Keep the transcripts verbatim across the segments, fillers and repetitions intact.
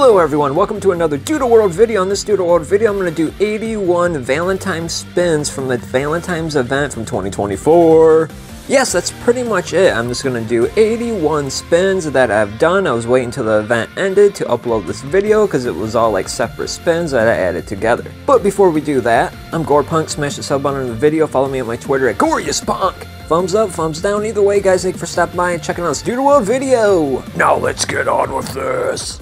Hello everyone, welcome to another Doodle World video. On this Doodle World video, I'm going to do eighty-one Valentine's spins from the Valentine's event from twenty twenty-four. Yes, that's pretty much it. I'm just going to do eighty-one spins that I've done. I was waiting until the event ended to upload this video because it was all like separate spins that I added together. But before we do that, I'm Gorepunk. Smash the sub button on the video. Follow me on my Twitter at GoriousPunk. Thumbs up, thumbs down, either way guys. Thank you for stopping by and checking out this Doodle World video. Now let's get on with this.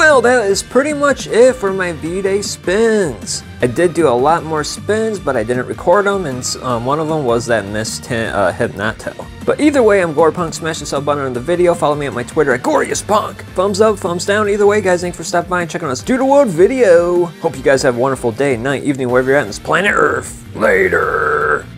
Well, that is pretty much it for my V-Day spins. I did do a lot more spins, but I didn't record them, and um, one of them was that missed uh, Hypnoto. But either way, I'm GorePunk. Smash the sub button on the video. Follow me on my Twitter at GoreousPunk. Thumbs up, thumbs down. Either way, guys, thanks for stopping by and checking out this Doodle World video. Hope you guys have a wonderful day, night, evening, wherever you're at on this planet Earth. Later.